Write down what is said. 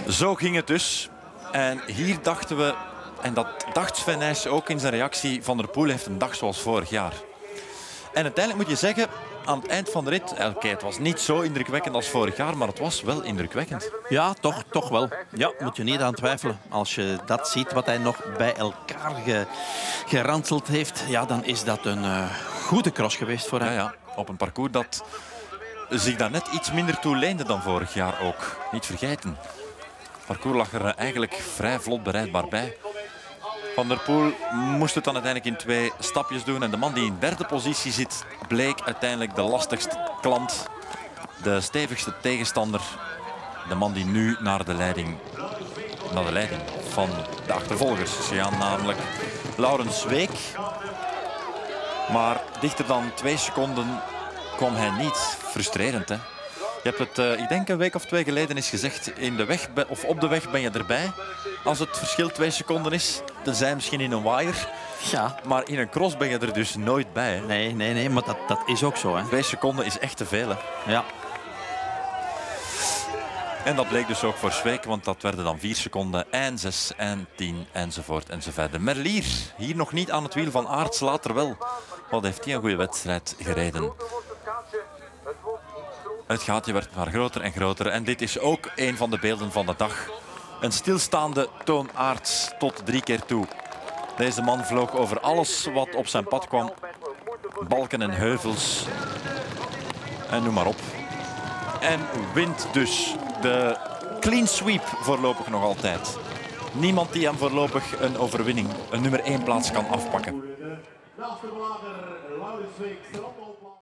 Zo ging het dus. En hier dachten we, en dat dacht Sven Nys ook in zijn reactie, Van der Poel heeft een dag zoals vorig jaar. En uiteindelijk moet je zeggen, aan het eind van de rit, oké, het was niet zo indrukwekkend als vorig jaar, maar het was wel indrukwekkend. Ja, toch wel. Ja, moet je niet aan twijfelen. Als je dat ziet wat hij nog bij elkaar geranseld heeft, ja, dan is dat een goede cross geweest voor hem. Ja, op een parcours dat zich daar net iets minder toe leende dan vorig jaar ook. Niet vergeten. Het parcours lag er eigenlijk vrij vlot bereidbaar bij. Van der Poel moest het dan uiteindelijk in 2 stapjes doen. En de man die in 3e positie zit, bleek uiteindelijk de lastigste klant. De stevigste tegenstander. De man die nu naar de leiding van de achtervolgers is gegaan, namelijk Laurens Week. Maar dichter dan 2 seconden kwam hij niet. Frustrerend, hè? Je hebt het, ik denk een week of 2 geleden is gezegd, op de weg ben je erbij. Als het verschil 2 seconden is, tenzij misschien in een waaier. Ja. Maar in een cross ben je er dus nooit bij. Hè? Nee, maar dat is ook zo. Hè. 2 seconden is echt te veel. Hè? Ja. En dat bleek dus ook voor Sweek, want dat werden dan 4 seconden en 6 en 10 enzovoort enzovoort. Merlier, hier nog niet aan het wiel van Aerts, later wel. Wat heeft hij een goede wedstrijd gereden. Het gaatje werd maar groter en groter. En dit is ook een van de beelden van de dag. Een stilstaande Toon Aerts tot 3 keer toe. Deze man vloog over alles wat op zijn pad kwam. Balken en heuvels. En noem maar op. En wint dus de clean sweep voorlopig nog altijd. Niemand die hem voorlopig een overwinning, een nummer 1 plaats kan afpakken.